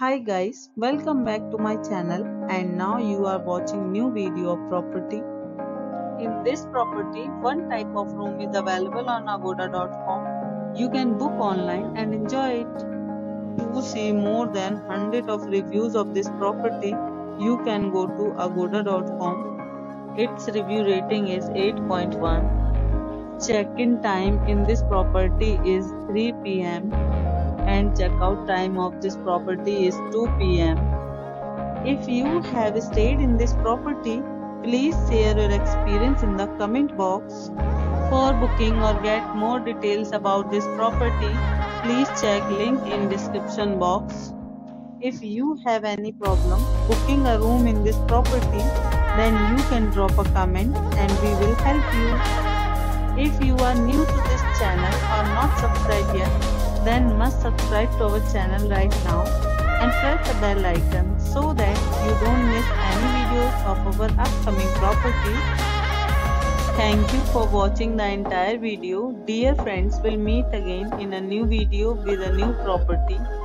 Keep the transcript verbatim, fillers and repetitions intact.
Hi guys, welcome back to my channel and now you are watching new video of property. In this property, one type of room is available on agoda dot com. You can book online and enjoy it. To see more than one hundred of reviews of this property, you can go to agoda dot com. Its review rating is eight point one. Check-in time in this property is three p m and checkout time of this property is two p m If you have stayed in this property, please share your experience in the comment box. For booking or get more details about this property, please check link in description box. If you have any problem booking a room in this property, then you can drop a comment and we will help you. If you are new to this channel or not subscribed yet, then must subscribe to our channel right now and press the bell icon so that you don't miss any videos of our upcoming property. Thank you for watching the entire video. Dear friends, we'll meet again in a new video with a new property.